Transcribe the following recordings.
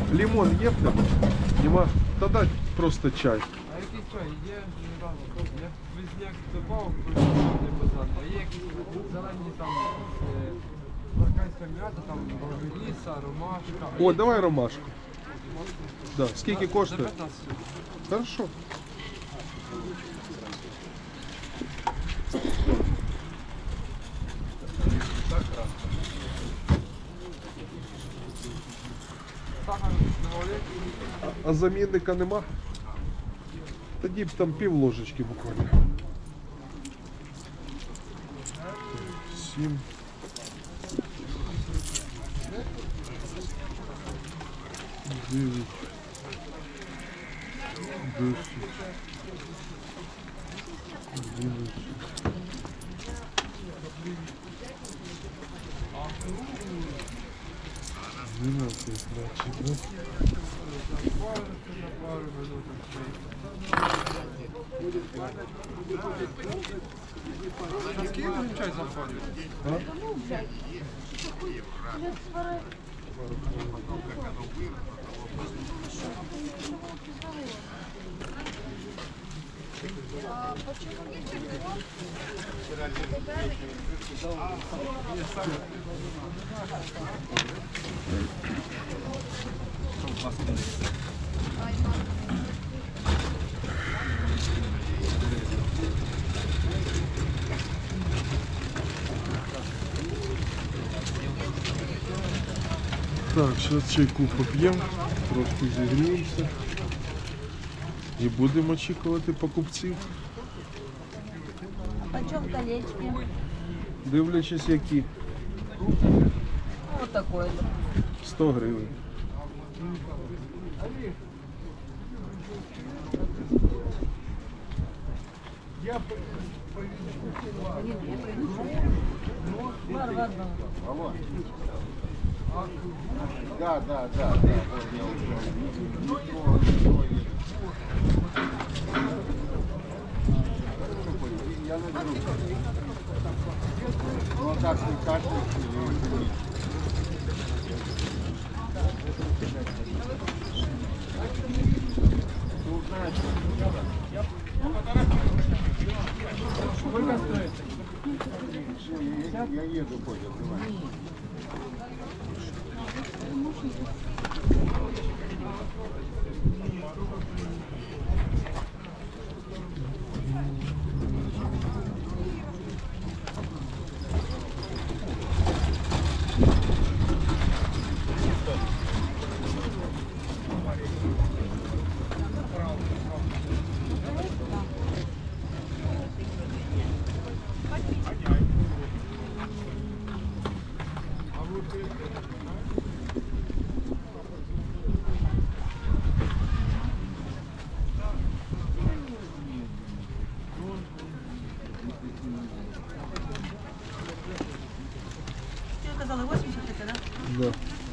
Лимон є в тебе? Нема? Та дай просто чай. А який чай? Є я візняк добавив, не базарний. А є якісь зелені там марканська м'ята, там Ромеліса, ромашка. О, давай ромашку. Да. Скільки За коштує? 15. Хорошо. Сахар доволі. А замінника нема? Тоді б там пів ложечки буквально. 7. 9. 10. 11. 12, значит, да? Скільки він чай заходить? Так, зараз чайку поп'ємо, трошки зігріємося і будемо очікувати покупців. Почем колечки? Дивлячись які. Вот такой. 100 гривень. Алло. Да. Вот я я наберу. Ну так ты кашляешь или ну, знаешь, Сколько стоит? я еду, Коля, давай. Ты сказала 80 это, да? Да.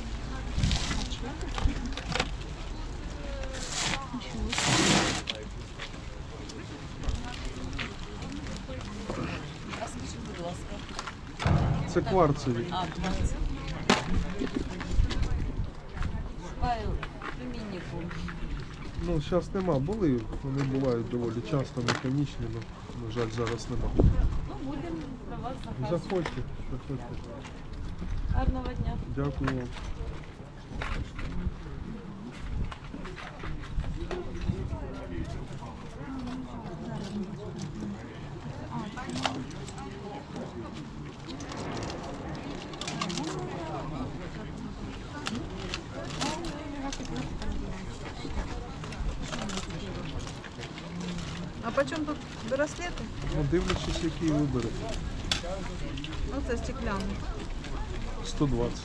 А скажи, будь ласка. Це кварцеві. А, 20. Шукаю племіннику. Ну, зараз нема. Були, вони бувають доволі часто механічні, але, на жаль, зараз нема. Ну, будемо про вас заказувати. Заходьте, заходьте. Гарного дня. Дякую вам. А почем тут браслети? Ну, дивлячись, який виберете. Оце стекляний. 120.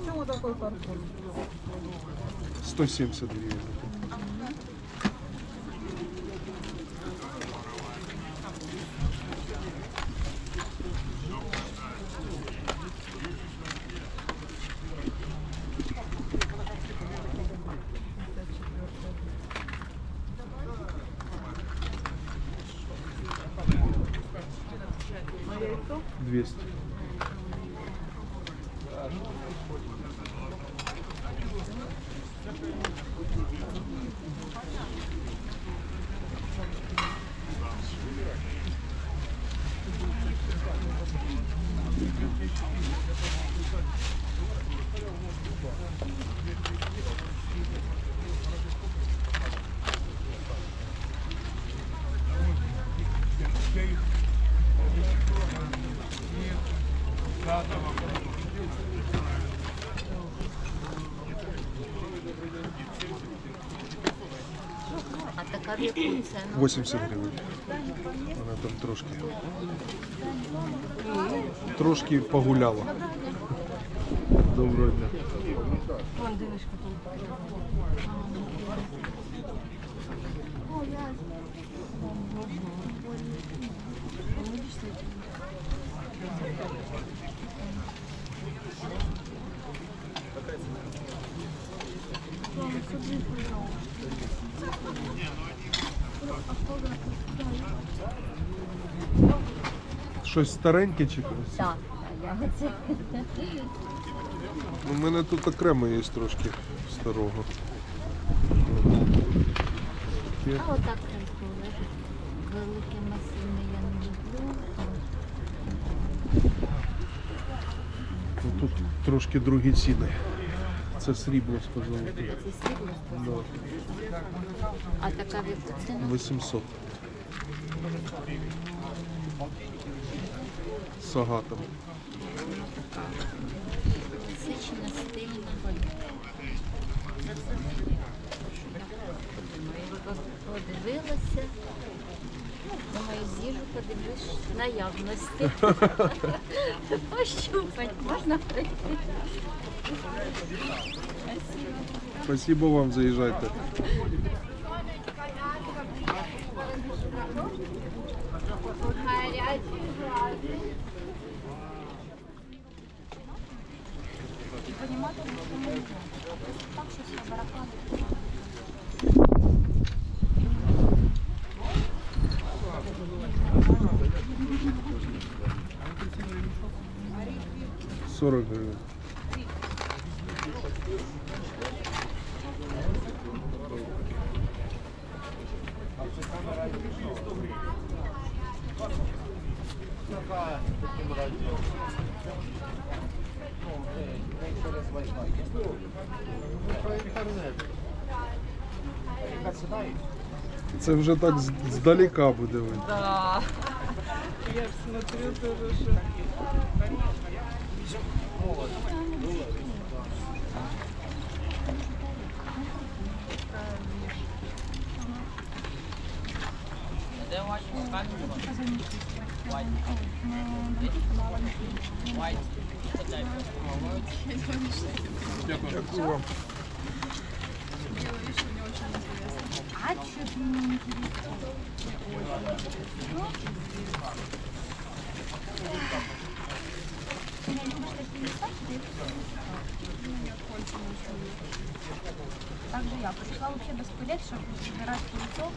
Почему такой фарфор? 170 гривен. А яйцо? 200. А така в яку ціну? 80 гривень. Вона там трошки погуляла. Доброго дня. Щось стареньке чи красиве? Так, ягодці. У мене тут окремо є трошки старого. А отак красиве. Велике масивне я не люблю. Ну, тут трошки другі ціни. Це срібло з позолотою. Це срібло спосіб. Да. А така в яку ціну? 800. З агатом. Сична, стильна. Подивилася. Думаю, з'їжу, подивлюсь наявності. Пощупать можна прийти. Спасибо вам, заїжджайте. $40 гривень. Це вже так здалека буде видно. Да. Я ж смотрю тоже, что... Дякую вам. Также я пришла вообще без пылет, чтобы убирать яйцо.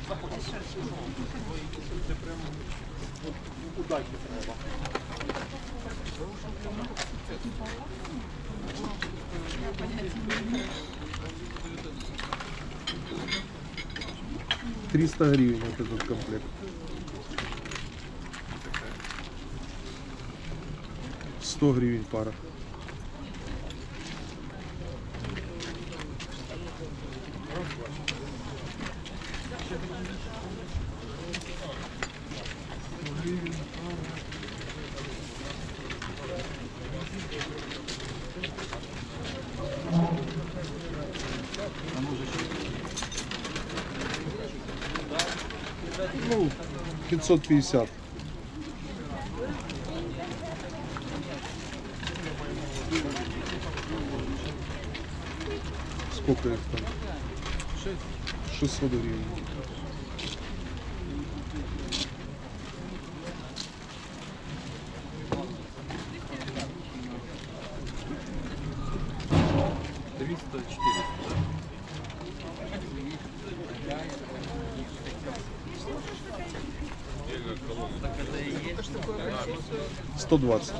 $300 гривен вот этот комплект. 100 гривен пара. Ну, 550. Сколько их там? 600 гривен. — 120.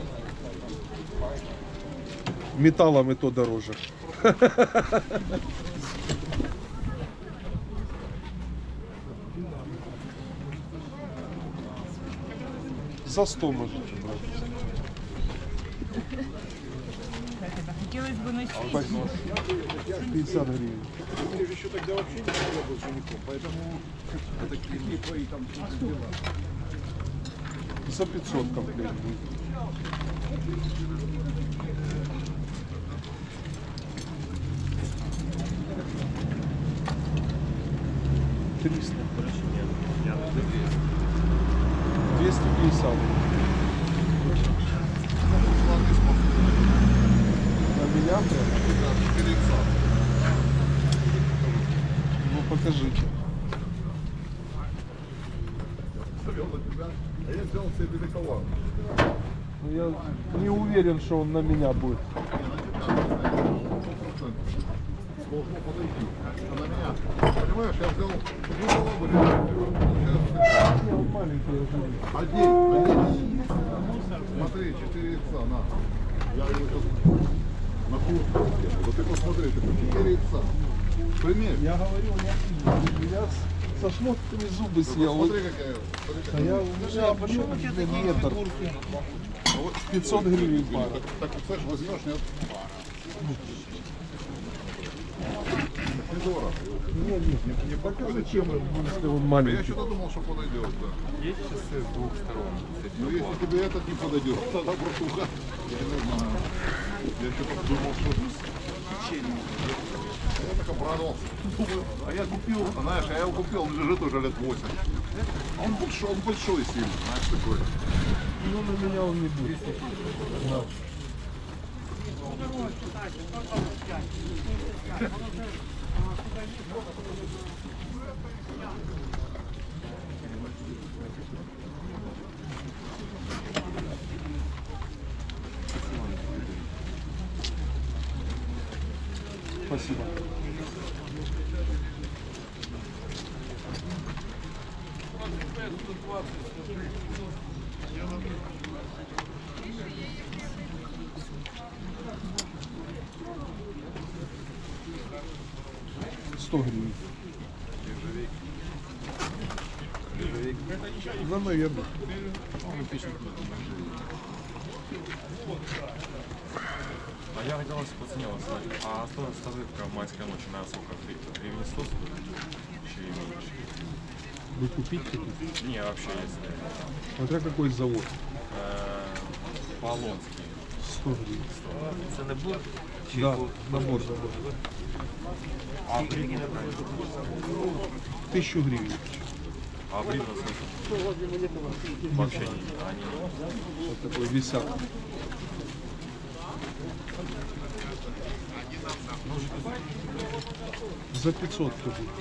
Металлом и то дороже. За 100 можете брать. Хотелось бы носить. 50 гривен. Ты же еще тогда вообще не был учеником, поэтому такие клипы и там все дела. За 500 комплект будет. — 300. 250. На меня прям? Ну покажите. А я взял себе великовато. Ну, я не уверен, что он на меня будет. Должно подойти. А на меня, понимаешь, я взял две головы. Не, он маленький, я же вижу. Один. Смотри, 4 яйца, на. Я его сейчас на курс сделал. Да ты посмотри, ты 4 яйца. Примерь. Я говорю, я со шмотками зубы съел. Смотри, какая. А я, у меня метр. 500 гривен пара. Так, знаешь, возьмешь, нет? Недорого. Не подходит. зачем, если он Я маленький? что-то думал, что подойдет, да. Есть часы с двух сторон. Ну, если тебе этот не подойдет, тогда братуха. Я не знаю. Я что-то думал, что течение. Я так обрадовался. Думаю, а я купил, знаешь, я его купил, он лежит уже лет 8. Он большой сильный, знаешь, такой. Ну, на меня он не будет. Да. Спасибо. $100 гривен. Ну, наверное. А я хотел вас по цене узнать. А стоимость столовка майской ночи на сколько? Гривен 100 стоит? Еще и меньше. Вы купить хотите? Не, вообще если. Смотря какой завод. Полонский. 100 гривен. Це набор? Да, набор. 1000 гривен. А бритва сколько? Вообще не. Они Вот такой висят. За 500 кто будет.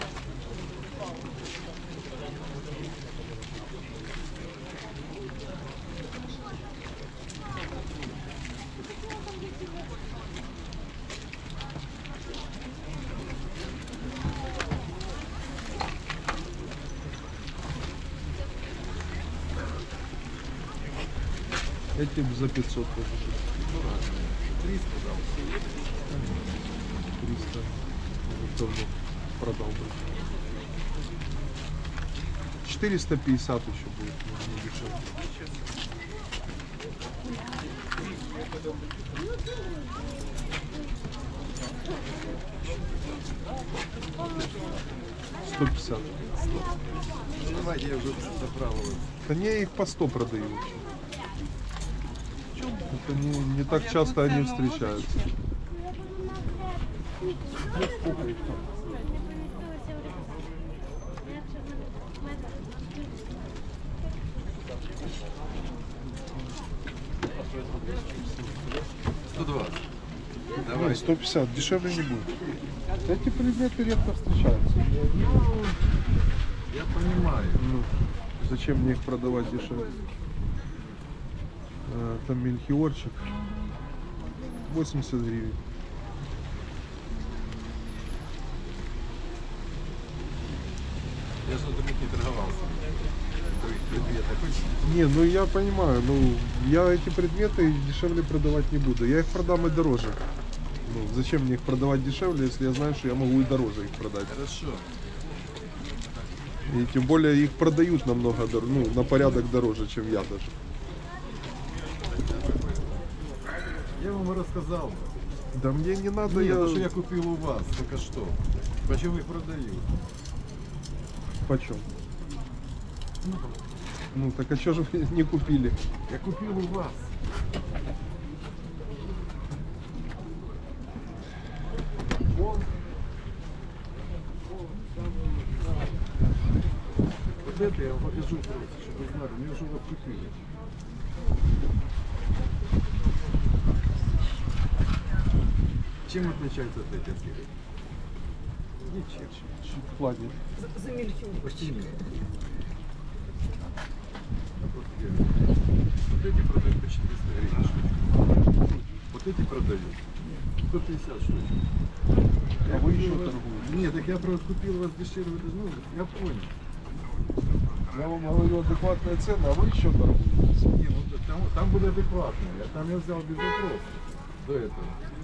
Эти за 500 тоже. 300 дал. 300. Вот давно продал бы. 450 еще будет. Наверное, дешевле. $150. Давайте я уже заправил. Да не, их по 100 продаю. Это не так часто они встречаются. Ну, сколько их там? Давай. Не, 150, дешевле не будет. Эти предметы редко встречаются. Я понимаю. Ну, зачем мне их продавать дешевле? Там мельхиорчик. 80 гривен. Я же тут не торговался. Предметы такой. Не, ну я понимаю, ну я эти предметы дешевле продавать не буду. Я их продам и дороже. Ну, зачем мне их продавать дешевле, если я знаю, что я могу и дороже их продать. Хорошо. И тем более их продают намного, ну, на порядок дороже, чем я даже. Я вам рассказал. Да мне не надо, Нет, я... то, что я купил у вас, только что. Почему их продаю? Почем? Ну так а что же вы не купили? Я купил у вас. Вот это я вам покажу просто, чтобы вы знали. Мне уже вот купили. Чем отличается от этих? Ничем. Чуть хладнее. Почти нет. Вот эти продают по 400 гривен штучку. Вот эти продают 150 штучек. А вы еще торгуете? Нет, так я просто купил вас дешевле, ну, я понял. Я вам говорю адекватные цены, а вы еще торгуете. Не, ну, там были адекватные, а там я взял без вопросов до этого.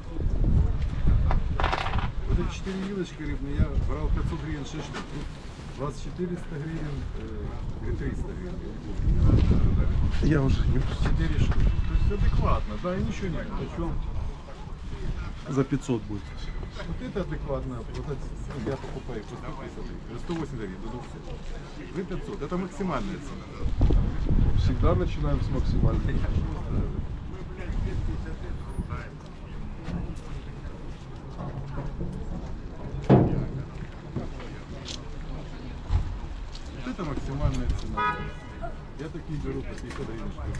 Вот эти 4 вилочки рыбные я брал 500 гривен 6 штук. Тут 2400 гривен или 300 гривен. Я уже не... 4 штуки. То есть адекватно, да, и ничего нет. Причем За 500 будет. вот это адекватно. Вот это, я покупаю по 150, 180 гривен до 200. Вы 500, это максимальная цена. Всегда начинаем с максимальной. Вот это максимальная цена. Я такие беру по 50 гривен штук.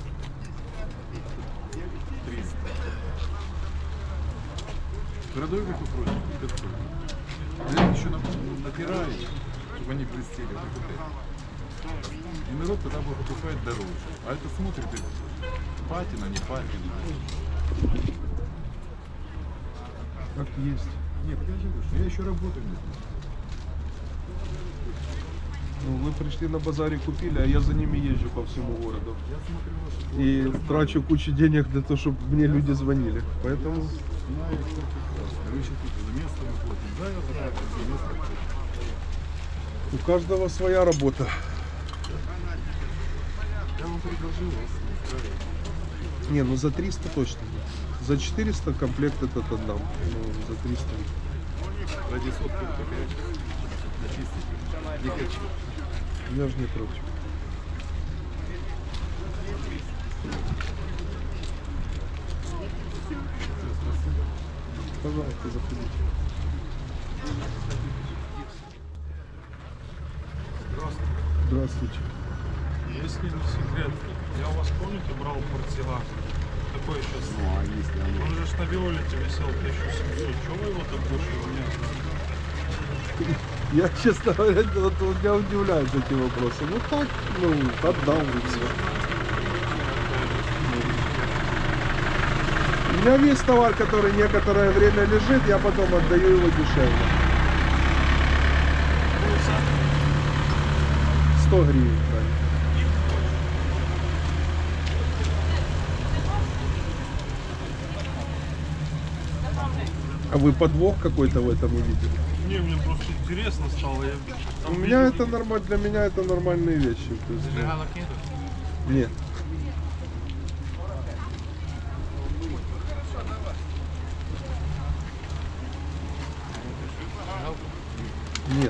300. Продаю как упроще, 500. Я их еще натираю, чтобы они блестели. Вот это. И народ тогда покупает дороже. А это смотрит, и патина, не патина. Как есть. Нет, я же говорю, что я еще работаю. Ну, вы пришли на базаре, купили, а я за ними езжу по всему городу. Я смотрю ваши И блоги, трачу кучу денег для того, чтобы мне люди звонили. Поэтому знаю, все прекрасно. Вы еще тут за место вы платите. Да, я знаю, за место платите. у каждого своя работа. Я вам предложил, вас не устраивает. Не, ну за 300 точно. За 400 комплект этот отдам. Ну, за 300. Ради сотки вот такая начистить. Не хочу. Я же не против. Пожалуйста, заходите. Здравствуйте. Если не секрет, я у вас, помните, брал портсигар? Такой сейчас. Ну, а если оно... Он же ж на Виолете висел 1700. Чего вы его так душили? Нет. Я, честно говоря, вот меня удивляют эти вопросы. Ну так, ну, отдал и все. У меня весь товар, который некоторое время лежит, я потом отдаю его дешевле. 100 гривен, да. А вы подвох какой-то в этом увидели? Не, мне просто интересно стало. Я У меня это нормально, для меня это нормальные вещи. То есть, Зажигалок нету? нет. Нет.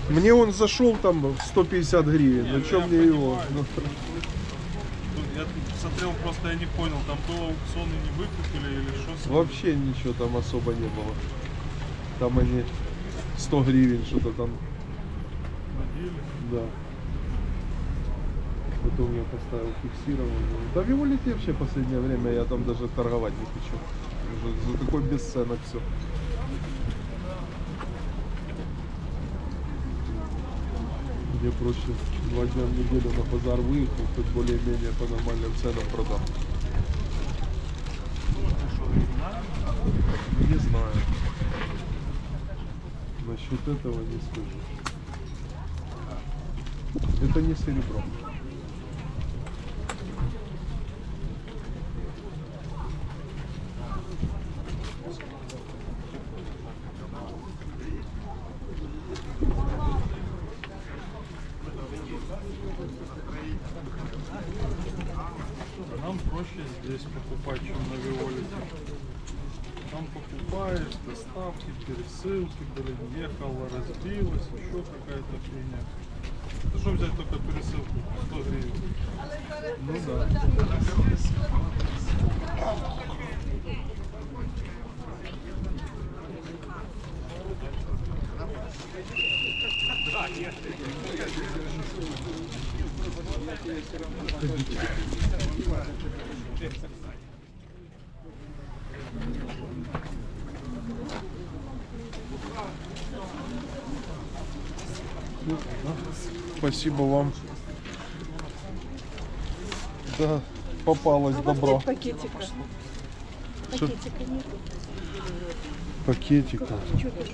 Мне он зашел там в 150 гривен. Ну что мне его? Ну, Я тут смотрел, просто я не понял, там был аукцион и не выкупили или что? вообще ничего там особо не было. Там они 100 гривен что-то там. Набили. Да. Потом я поставил фиксированную. Да в Виолете вообще в последнее время я там даже торговать не хочу. Уже за такой бесценок все. Мне проще 2 дня в неделю на базар выехал, хоть более-менее по нормальным ценам продам. Не знаю. Насчет этого не скажу. Это не серебро. Нам проще здесь покупать, чем на Виолете. Там покупаешь, доставки, пересылки, блин, ехала, разбилась, еще какая-то фигня. Да что взять только пересылку? 100 гривен. Ну да. Спасибо вам. Да, попалось добро. Пакетика. Что? Пакетика нету. Пакетика. Что это?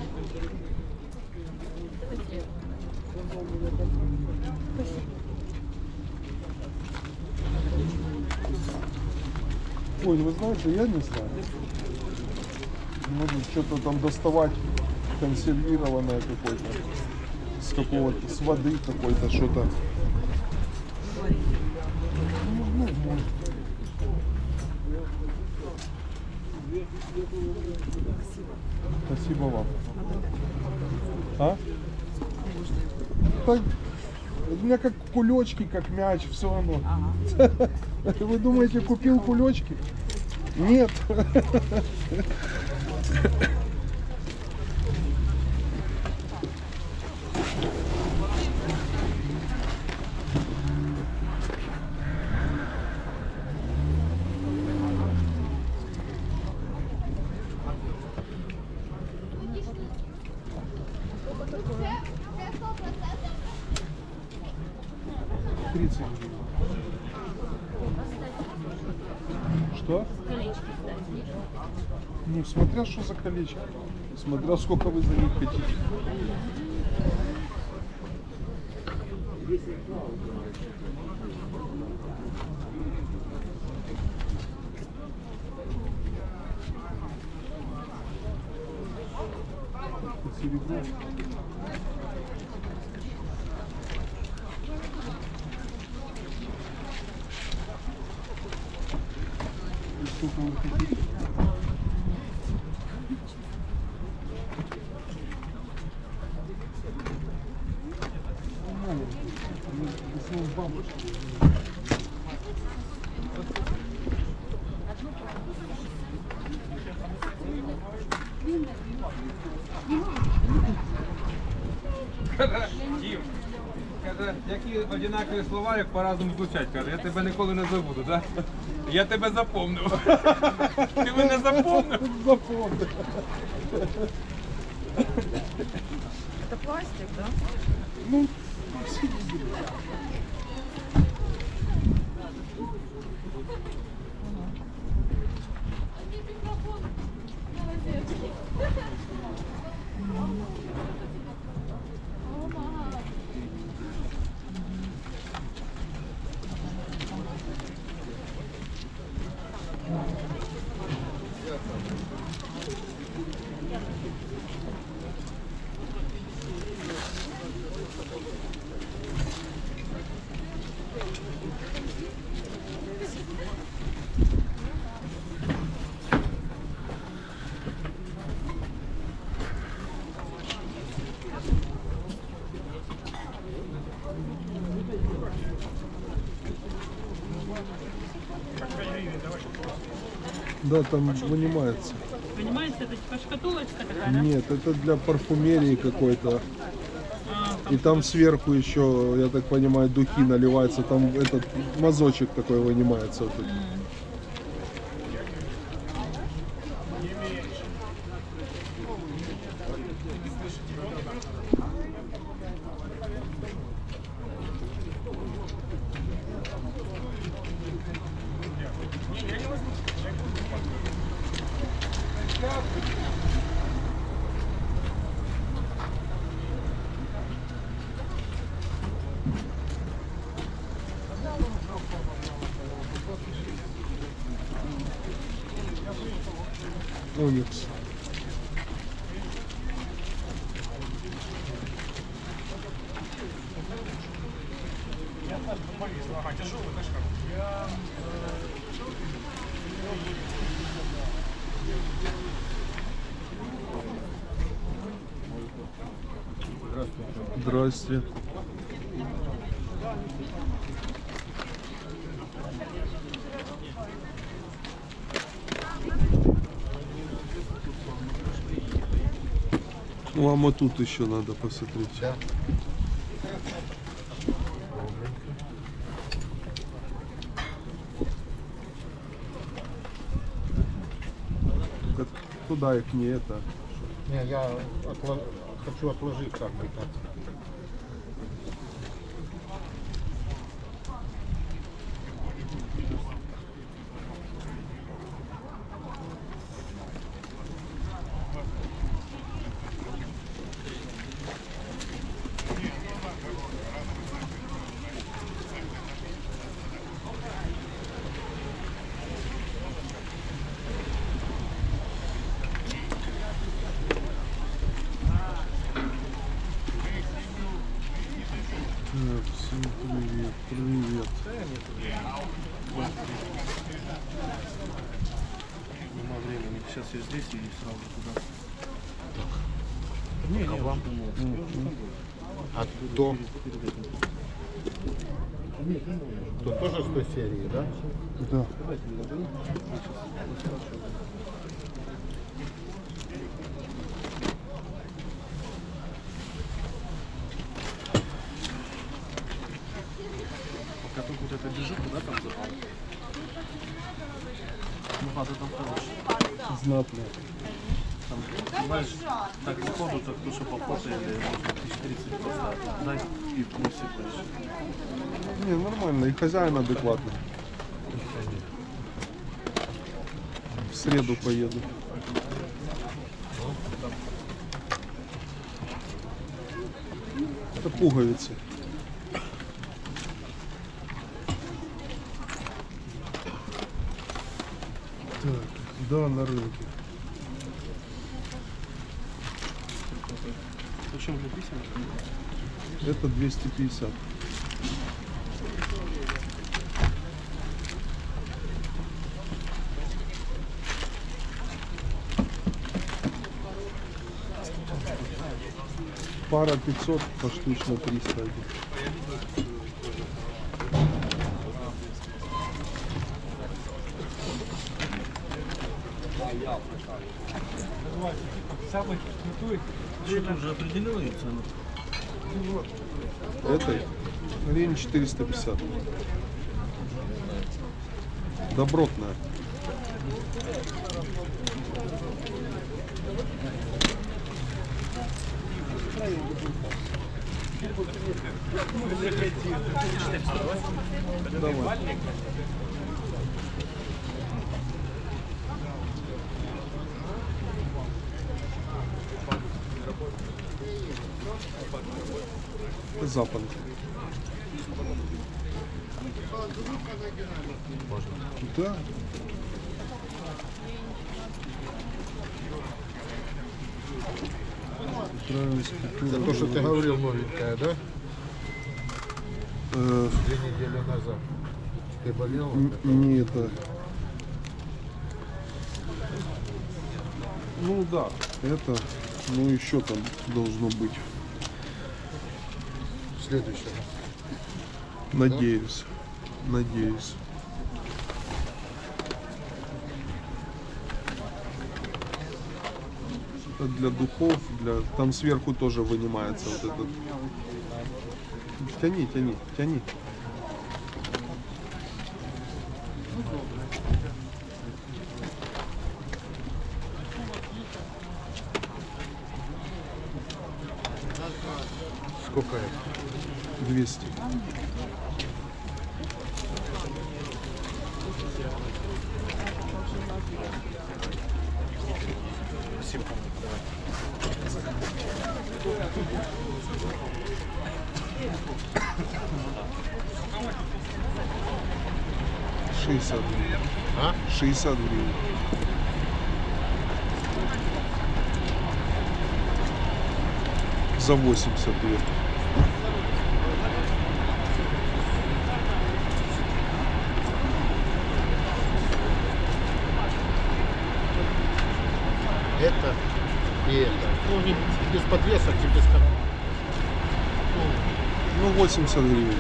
Ой, вы знаете, я не знаю. Надо что-то там доставать консервированное какое-то. С какого-то, с воды какой-то, что-то. Ну, может. Спасибо вам. А? Так, у меня как кулечки, как мяч, все равно. Вы думаете, купил кулечки? Нет. Что? Ну, смотря что за колечко. Смотря сколько вы за них хотите. Серебро. И сколько вы хотите? Дім, каже, які однакові слова, як по-разному звучать. Каже, я тебе ніколи не забуду, так? Я тебе запомнив. Ти мене запомнив? Запомнил. Это пластик, да? Ну, Да, там вынимается. Понимаете, это типа шкатулочка такая, да? Нет, это для парфюмерии какой-то. И там сверху еще, я так понимаю, духи наливаются. Там этот мазочек такой вынимается. Вот этот. Оникс. Здрасте. Вам вот тут еще надо посмотреть. Да. Туда их не это. Не, я хочу отложить как бы так. Так, всем привет, привет. Нема времени. Сейчас я здесь и сразу туда. А то тоже 100 серии, да? Да. Пока только вот эта бежит, да, там запал? Ну, надо там хороший. Знатно. Там, понимаешь, так походу, так то, что пофотали, можно 1030 поставить. Дай и плюсик дальше. Не, нормально, и хозяин адекватный. В среду поеду. Это пуговицы. Так, да, на рынке. Зачем написано? Это 250. Пара 500, поштучно 300. Самый крутой. Что ты уже определил ее цену? Этой гривен 450. Добротная. Давай. Запад. Да. Это то, что ты говорил, новенькая, да? 2 недели назад. Ты болел? Не это. Ну да, это, ну еще там должно быть. Следующее. Надеюсь. Надеюсь. Это для духов, там сверху тоже вынимается вот этот. Тяни, тяни, тяни. Сколько это? 200. Спасибо. 60 гривен. А? 60 гривен. За 80 лет. Это и это. Ну, не без подвесок, не без Ну, 80 гривен.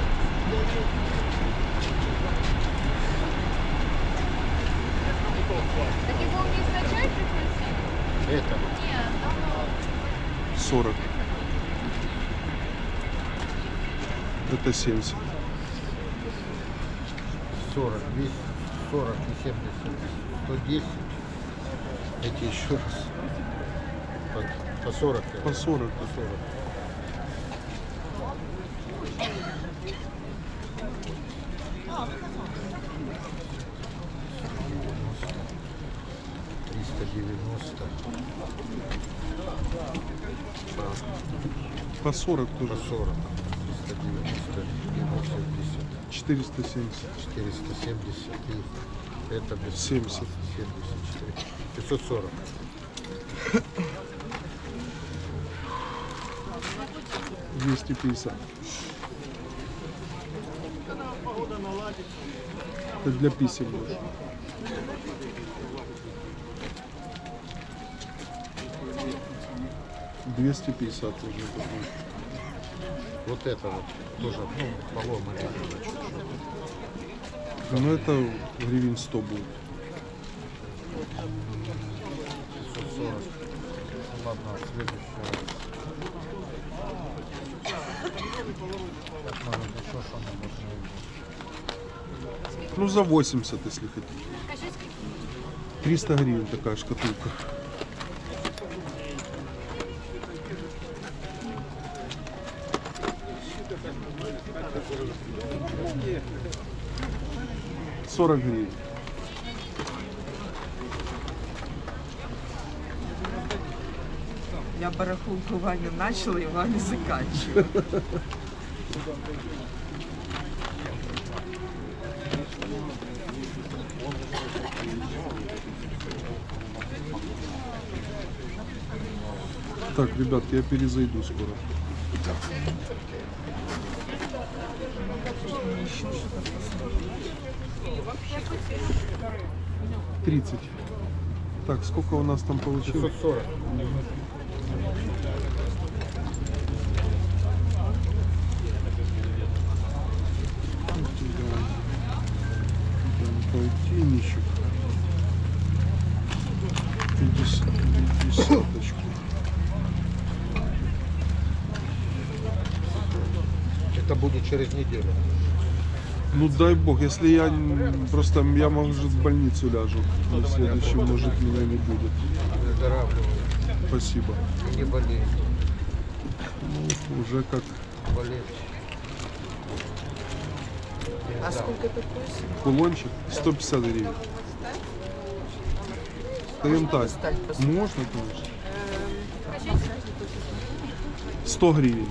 Так его мне изначально пригласили? Это. Нет, давно. 40. Это 70. 40, 200, 40 и 70, 110. Эти еще раз. По 40. По 40. По 40. По 40 По тоже. 40. 390, 70, 470. 470 и это без 70. 74. 540. — 250. Это для писем больше. — 250 тоже такой. Вот это вот тоже, ну, поломанный. Ну это гривен 100 будет. 540. Ладно, в следующий раз. Так, может еще что-нибудь найти. Ну за 80, если хотите. 300 гривен такая шкатулка. — 40 гривен. Я барахолку Ваню начала и Ваню заканчиваю. Так, ребят, я перезайду скоро. 30. Так, сколько у нас там получилось? 540. Полтинничек. 50-очку. Это будет через неделю. Ну дай бог, если я просто я может в больницу ляжу. В следующем может меня не будет. Выздоравливай. Спасибо. И не болей. Ну, уже как Болеть. А сколько такой? кулончик 150 гривен. Ставим так. Можно, конечно. 100 гривен.